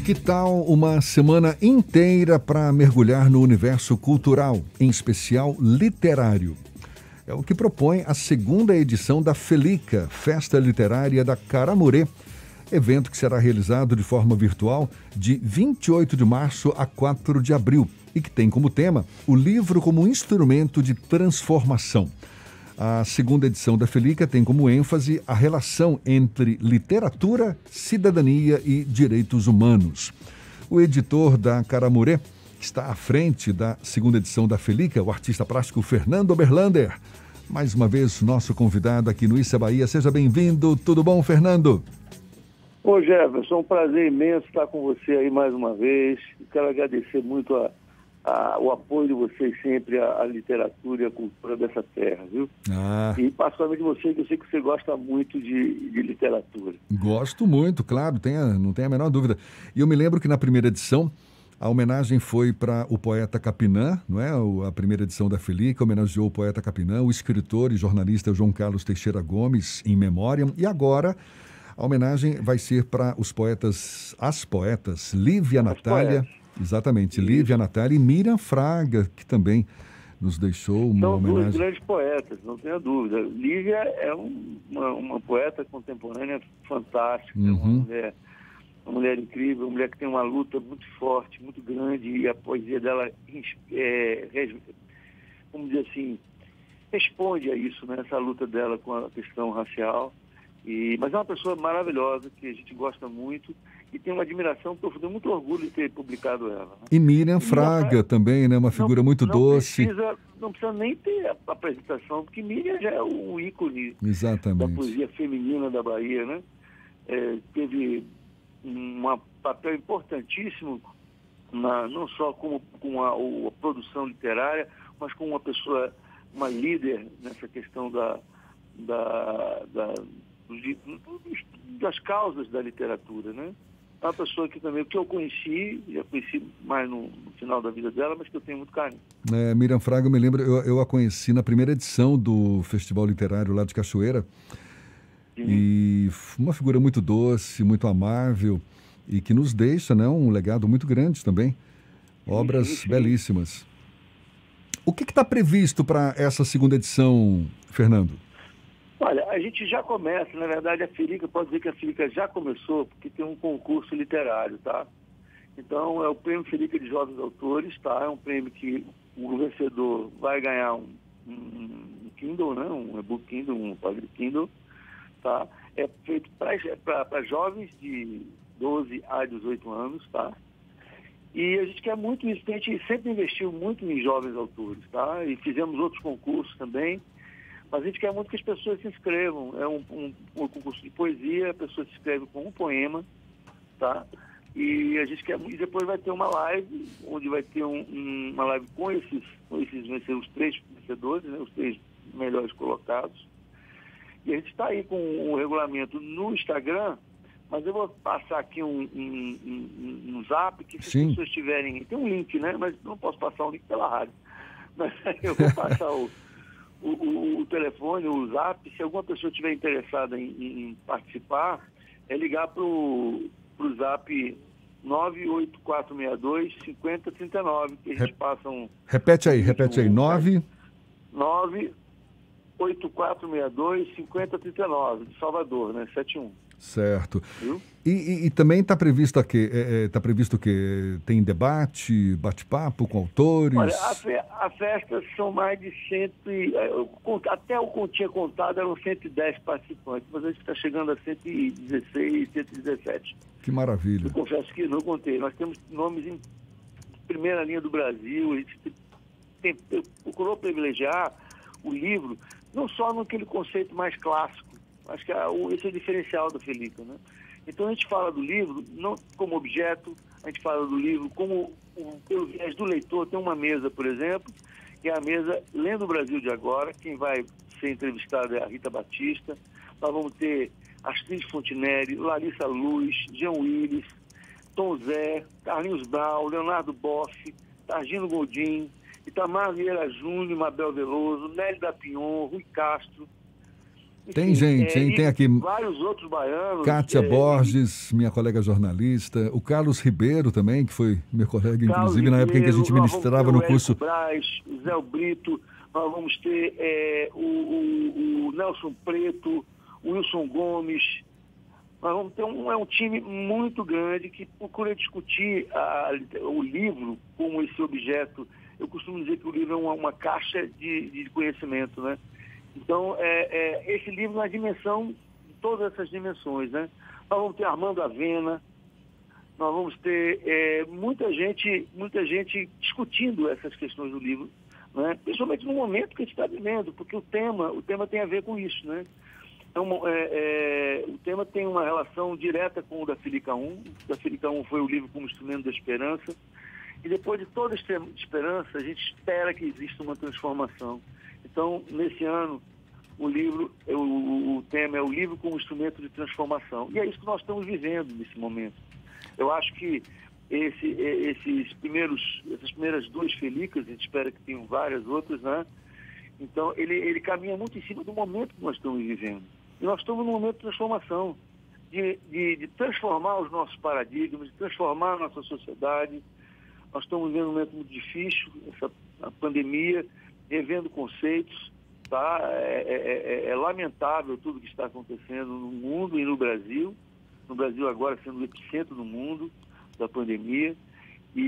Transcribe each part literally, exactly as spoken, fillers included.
Que tal uma semana inteira para mergulhar no universo cultural, em especial literário? É o que propõe a segunda edição da Felica, Festa Literária da Caramurê, evento que será realizado de forma virtual de vinte e oito de março a quatro de abril e que tem como tema o livro como instrumento de transformação. A segunda edição da Felica tem como ênfase a relação entre literatura, cidadania e direitos humanos. O editor da Caramurê, que está à frente da segunda edição da Felica, o artista plástico Fernando Oberlander. Mais uma vez, nosso convidado aqui no Issa Bahia. Seja bem-vindo. Tudo bom, Fernando? Ô Jefferson, é um prazer imenso estar com você aí mais uma vez. Quero agradecer muito a A, o apoio de vocês sempre à, à literatura e à cultura dessa terra, viu? Ah. E particularmente você, que eu sei que você gosta muito de, de literatura. Gosto muito, claro, tenha, não tem a menor dúvida. E eu me lembro que na primeira edição, a homenagem foi para o poeta Capinã, não é? O, a primeira edição da Felica homenageou o poeta Capinã, o escritor e jornalista João Carlos Teixeira Gomes, em memória. E agora, a homenagem vai ser para os poetas, as poetas Lívia Natália... Poetas. Exatamente, Isso. Lívia Natália e Miriam Fraga, que também nos deixou uma São homenagem. duas grandes poetas, não tenha dúvida. Lívia é um, uma, uma poeta contemporânea fantástica, Uhum. uma, mulher, uma mulher incrível, uma mulher que tem uma luta muito forte, muito grande, e a poesia dela, é, res, vamos dizer assim, responde a isso, né, essa luta dela com a questão racial. E, mas é uma pessoa maravilhosa, que a gente gosta muito e tem uma admiração profunda, muito orgulho de ter publicado ela. Né? E Miriam Fraga Miriam, também, né? Uma figura não, muito não doce. Precisa, não precisa nem ter a apresentação, porque Miriam já é um ícone Exatamente. da poesia feminina da Bahia, né? É, teve um papel importantíssimo, na, não só como, com a, a produção literária, mas como uma pessoa, uma líder nessa questão da... da, da das causas da literatura, né? É uma pessoa que também, que eu conheci, já conheci mais no, no final da vida dela, mas que eu tenho muito carinho. É, Miriam Fraga, eu me lembro, eu, eu a conheci na primeira edição do Festival Literário lá de Cachoeira. Sim. E uma figura muito doce, muito amável e que nos deixa, né, um legado muito grande também. Obras sim, sim, sim. belíssimas. O que está previsto para essa segunda edição, Fernando? Olha, a gente já começa, na verdade, a Felica, pode dizer que a Felica já começou, porque tem um concurso literário, tá? Então, é o Prêmio Felica de Jovens Autores, tá? É um prêmio que o vencedor vai ganhar um, um, um Kindle, né? Um e-book Kindle, um Padre Kindle, tá? É feito para jovens de doze a dezoito anos, tá? E a gente quer muito isso, a gente sempre investiu muito em jovens autores, tá? E fizemos outros concursos também. Mas a gente quer muito que as pessoas se inscrevam. É um, um, um concurso de poesia, a pessoa se inscreve com um poema, tá? E a gente quer, e depois vai ter uma live, onde vai ter um, um, uma live com esses, com esses vencedores, os três vencedores, né? Os três melhores colocados. E a gente está aí com o regulamento no Instagram, mas eu vou passar aqui um, um, um, um zap, que se Sim. as pessoas tiverem... Tem um link, né? Mas não posso passar um link pela rádio. Mas eu vou passar o... O, o, o telefone, o zap, se alguma pessoa estiver interessada em, em participar, é ligar para o zap nove oito quatro seis dois, cinco zero três nove, que a gente Rep... passa um... Repete aí, repete aí, nove... nove oito quatro seis dois, cinco zero três nove, de Salvador, né, sete um. Certo. E, e, e também está previsto aqui, está é, é, previsto que tem debate, bate-papo com autores? Olha, a, fe, a festa são mais de cento e, até o que tinha contado eram cento e dez participantes, mas a gente está chegando a cento e dezesseis, cento e dezessete. Que maravilha. Eu confesso que não contei. Nós temos nomes em primeira linha do Brasil, a gente tem, tem, procurou privilegiar o livro, não só naquele conceito mais clássico. Acho que esse é o diferencial da Felica, né? Então a gente fala do livro não como objeto, a gente fala do livro como o, pelo viés do leitor. Tem uma mesa, por exemplo, que é a mesa Lendo o Brasil de Agora. Quem vai ser entrevistada é a Rita Batista. Nós vamos ter Astrid Fontinelli, Larissa Luz, Jean Willis, Tom Zé, Carlinhos Brau, Leonardo Boff, Targino Godin, Itamar Vieira Júnior, Mabel Veloso, Nélida Pinhon, Rui Castro, Enfim, Tem gente, é, hein? Tem aqui vários outros baianos. Kátia é, Borges, minha colega jornalista, o Carlos Ribeiro também, que foi meu colega, Carlos inclusive, na época em que a Ribeiro, gente nós vamos ministrava ter no o curso. Érico Braz, o Zé Brito, nós vamos ter é, o, o, o Nelson Preto, o Wilson Gomes. Nós vamos ter um, é um time muito grande que procura discutir a, o livro como esse objeto. Eu costumo dizer que o livro é uma, uma caixa de, de conhecimento, né? Então, é, é, esse livro na dimensão de todas essas dimensões, né? Nós vamos ter Armando Avena, nós vamos ter é, muita gente, muita gente discutindo essas questões do livro, né? Principalmente no momento que a gente está vivendo, porque o tema, o tema tem a ver com isso, né? Então, é, é, o tema tem uma relação direta com o da Felica um. Da Felica um foi o livro como instrumento da esperança. E depois de toda essa esperança, a gente espera que exista uma transformação. Então, nesse ano, o livro, o, o tema é o livro como instrumento de transformação. E é isso que nós estamos vivendo nesse momento. Eu acho que esse, esses primeiros, essas primeiras duas Felicas, a gente espera que tenham várias outras, né? Então, ele, ele caminha muito em cima do momento que nós estamos vivendo. E nós estamos num momento de transformação, de, de, de transformar os nossos paradigmas, de transformar a nossa sociedade. Nós estamos vivendo um momento muito difícil, essa a pandemia, revendo conceitos, tá? É, é, é, é lamentável tudo que está acontecendo no mundo e no Brasil. No Brasil agora sendo o epicentro do mundo da pandemia. E,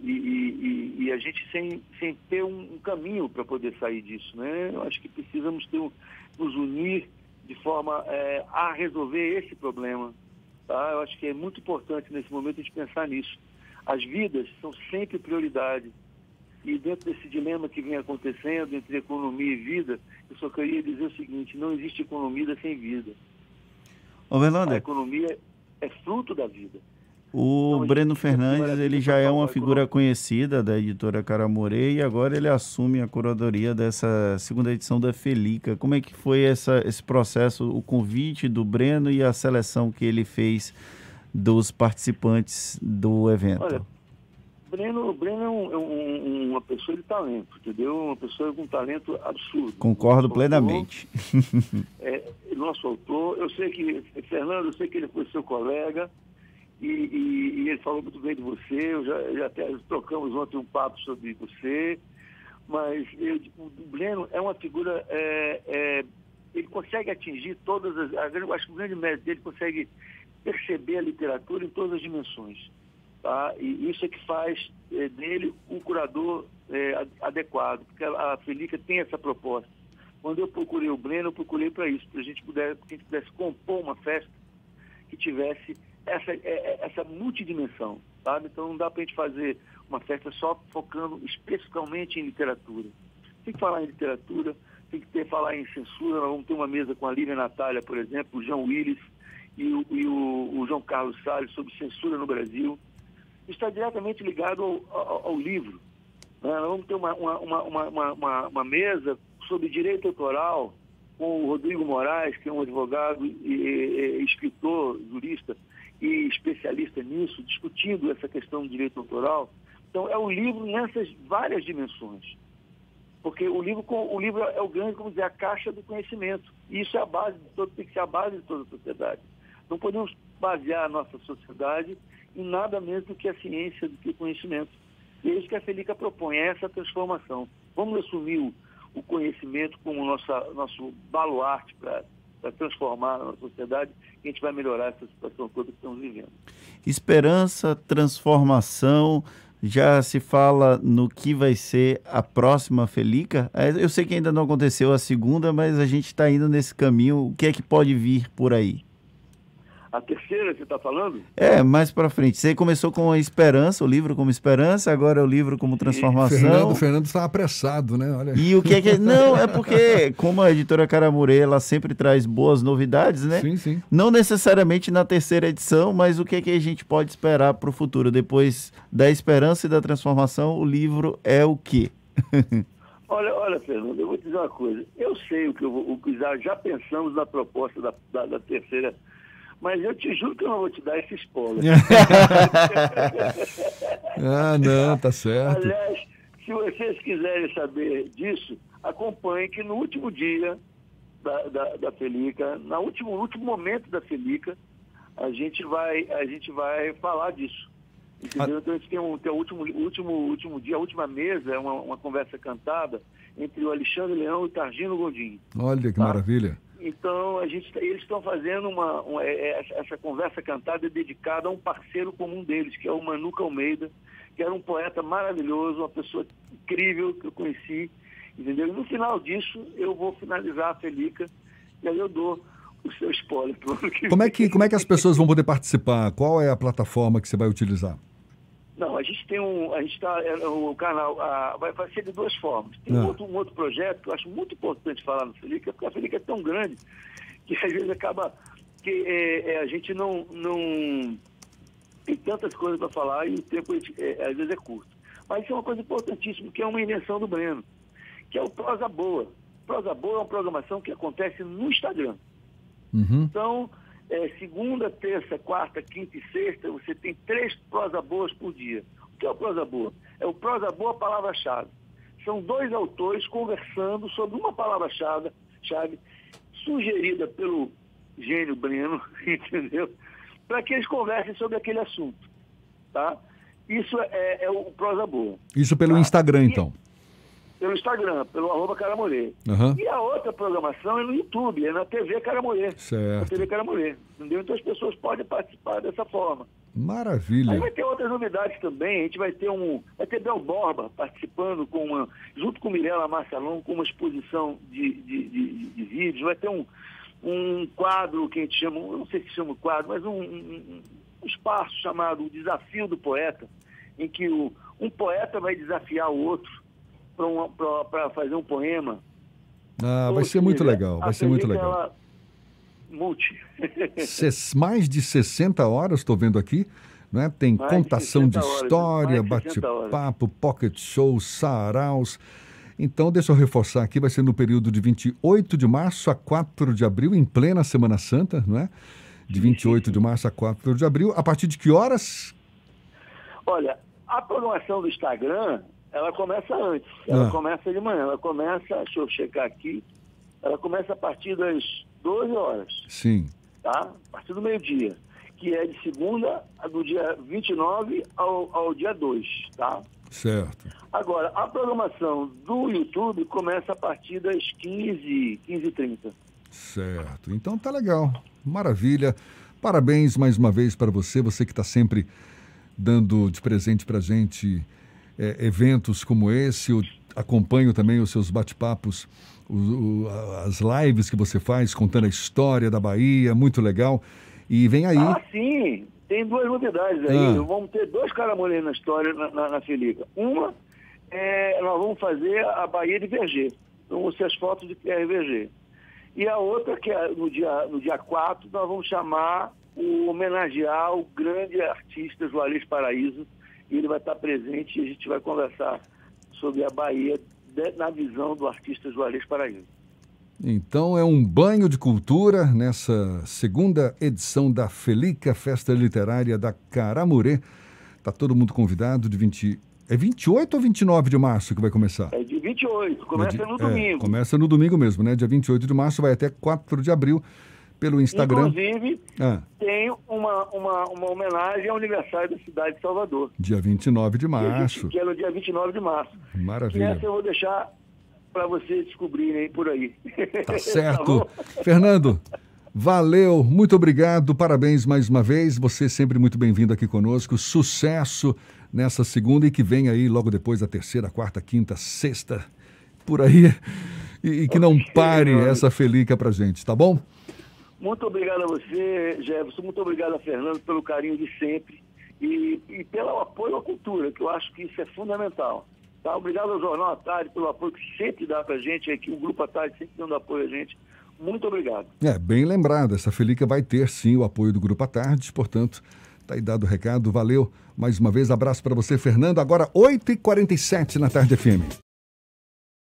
e, e, e a gente sem, sem ter um, um caminho para poder sair disso, né? Eu acho que precisamos ter um, nos unir de forma é, a resolver esse problema, tá? Eu acho que é muito importante nesse momento a gente pensar nisso. As vidas são sempre prioridade. E dentro desse dilema que vem acontecendo entre economia e vida, eu só queria dizer o seguinte: não existe economia sem vida. Ô, Berlander, a economia é fruto da vida. o Então, Breno gente, Fernandes, ele já é uma figura conhecida da editora Caramore e agora ele assume a curadoria dessa segunda edição da Felica. Como é que foi essa, esse processo, o convite do Breno e a seleção que ele fez dos participantes do evento? Olha, Breno, Breno é, um, é um, uma pessoa de talento, entendeu? Uma pessoa com um talento absurdo. Concordo nosso plenamente. Autor, é, nosso autor, eu sei que, Fernando, eu sei que ele foi seu colega, E, e, e ele falou muito bem de você, eu já, já até trocamos ontem um papo sobre você, mas eu, o Breno é uma figura, é, é, ele consegue atingir todas as, eu acho que o grande mérito dele consegue perceber a literatura em todas as dimensões, tá? E isso é que faz é, dele um curador é, adequado, porque a, a Felica tem essa proposta. Quando eu procurei o Breno, eu procurei para isso, para a gente puder, que a gente pudesse compor uma festa que tivesse essa, essa multidimensão, sabe? Então não dá para a gente fazer uma festa só focando especificamente em literatura. Tem que falar em literatura, tem que ter, falar em censura. Nós vamos ter uma mesa com a Lívia Natália, por exemplo, o João Willis e o, e o, o João Carlos Salles sobre censura no Brasil. Isso está diretamente ligado ao, ao, ao livro. Né? Nós vamos ter uma, uma, uma, uma, uma, uma mesa sobre direito autoral com o Rodrigo Moraes, que é um advogado e, e, e escritor, jurista e especialista nisso, discutindo essa questão do direito autoral. Então, é um livro nessas várias dimensões. Porque o livro, o livro é o grande, como dizer, a caixa do conhecimento. E isso é a base de todo, tem que ser a base de toda a sociedade. Não podemos basear a nossa sociedade em nada menos do que a ciência, do que o conhecimento. E é isso que a Felica propõe, é essa transformação. Vamos assumir o, o conhecimento como nossa, nosso baluarte para para transformar a nossa sociedade, e a gente vai melhorar essa situação toda que estamos vivendo. Esperança, transformação, já se fala no que vai ser a próxima Felica? Eu sei que ainda não aconteceu a segunda, mas a gente está indo nesse caminho. O que é que pode vir por aí? A terceira, você está falando? É, mais para frente. Você começou com a Esperança, o livro como Esperança, agora é o livro como Transformação. Fernando, Fernando está apressado, né? Olha. E o que é que... Não, é porque, como a editora Caramure, ela sempre traz boas novidades, né? Sim, sim. Não necessariamente na terceira edição, mas o que é que a gente pode esperar para o futuro? Depois da Esperança e da Transformação, o livro é o quê? Olha, olha, Fernando, eu vou te dizer uma coisa. Eu sei o que, eu, o que já, já pensamos na proposta da, da, da terceira, mas eu te juro que eu não vou te dar esse spoiler. Ah, não, tá certo. Aliás, se vocês quiserem saber disso, acompanhem que no último dia da, da, da Felica. No último, último momento da Felica, a gente vai, a gente vai falar disso. Entendeu? Ah. Então a gente tem, um, tem o último, último, último dia, a última mesa, é uma, uma conversa cantada entre o Alexandre Leão e o Targino Godinho. Olha que tá? maravilha. Então, a gente, eles estão fazendo uma, uma é, essa conversa cantada é dedicada a um parceiro comum deles, que é o Manuca Almeida, que era um poeta maravilhoso, uma pessoa incrível que eu conheci, entendeu? E no final disso, eu vou finalizar a Felica e aí eu dou o seu spoiler. Como é que, como é que as pessoas vão poder participar? Qual é a plataforma que você vai utilizar? Não, a gente tem um, a gente está, o canal a, vai, vai ser de duas formas. Tem ah. um, outro, um outro projeto que eu acho muito importante falar no Felica, porque a Felica é tão grande que às vezes acaba que é, é, a gente não, não tem tantas coisas para falar e o tempo é, às vezes é curto. Mas isso é uma coisa importantíssima, que é uma invenção do Breno, que é o Prosa Boa. Prosa Boa é uma programação que acontece no Instagram. Uhum. Então, É, segunda, terça, quarta, quinta e sexta, você tem três prosa boas por dia. O que é o prosa boa? É o prosa boa palavra-chave. São dois autores conversando sobre uma palavra-chave chave, sugerida pelo gênio Breno, entendeu? Para que eles conversem sobre aquele assunto, tá? Isso é, é o prosa boa. Isso pelo tá? Instagram, então? E, pelo Instagram, pelo arroba Caramorê. Uhum. E a outra programação é no YouTube, é na T V Caramorê. Certo. Na T V Caramorê, entendeu? Então as pessoas podem participar dessa forma. Maravilha. Aí vai ter outras novidades também, a gente vai ter um... Vai ter Bel Borba participando com uma, junto com Mirella Marcelon, com uma exposição de, de, de, de vídeos. Vai ter um, um quadro que a gente chama, eu não sei se chama quadro, mas um, um, um espaço chamado O Desafio do Poeta, em que o, um poeta vai desafiar o outro para fazer um poema. Ah, vai ser muito legal, vai ser muito legal. Ela multi. Mais de sessenta horas, estou vendo aqui, né? Tem mais contação de, de história, bate-papo, pocket show, saraus. Então, deixa eu reforçar aqui, vai ser no período de vinte e oito de março a quatro de abril, em plena Semana Santa, não é? De vinte e oito de março a quatro de abril. A partir de que horas? Olha, a programação do Instagram, ela começa antes, ela ah. começa de manhã, ela começa, deixa eu checar aqui, ela começa a partir das doze horas. Sim. Tá? A partir do meio-dia, que é de segunda, do dia vinte e nove ao, ao dia dois, tá? Certo. Agora, a programação do YouTube começa a partir das quinze, quinze e trinta. Certo, então tá legal, maravilha. Parabéns mais uma vez para você, você que está sempre dando de presente pra gente É, eventos como esse. Eu acompanho também os seus bate-papos, o, o, as lives que você faz contando a história da Bahia, muito legal. E vem aí... Ah, sim, tem duas novidades aí. Ah. Vamos ter dois Caramorê na história, na, na, na Felica. Uma, é, nós vamos fazer a Bahia de Verger. Então vão ser as fotos de Pierre Verger. E a outra, que é no dia, no dia quatro, nós vamos chamar o homenagear o grande artista Juarez Paraíso. E ele vai estar presente e a gente vai conversar sobre a Bahia de, na visão do artista Juarez Paraíso. Então é um banho de cultura nessa segunda edição da Felica, Festa Literária da Caramorê. Está todo mundo convidado de vinte... É vinte e oito ou vinte e nove de março que vai começar? É de vinte e oito, começa é de, no domingo. É, começa no domingo mesmo, né? Dia vinte e oito de março, vai até quatro de abril. Pelo Instagram. Inclusive, ah. tem uma, uma, uma homenagem ao aniversário da cidade de Salvador. Dia vinte e nove de março. Que é no dia vinte e nove de março. Maravilha. E essa eu vou deixar para vocês descobrirem por aí. Tá certo. Tá Fernando, valeu, muito obrigado, parabéns mais uma vez. Você sempre muito bem-vindo aqui conosco. Sucesso nessa segunda e que vem aí logo depois a terceira, quarta, quinta, sexta, por aí. E, e que não pare essa Felica pra gente, tá bom? Muito obrigado a você, Jefferson, muito obrigado a Fernando pelo carinho de sempre e, e pelo apoio à cultura, que eu acho que isso é fundamental. Tá? Obrigado ao Jornal à Tarde pelo apoio que sempre dá pra gente, aqui o Grupo à Tarde sempre dando apoio a gente. Muito obrigado. É, bem lembrado, essa Felica vai ter sim o apoio do Grupo à Tarde, portanto, tá aí dado o recado, valeu mais uma vez, abraço para você, Fernando. Agora oito e quarenta e sete na Tarde F M.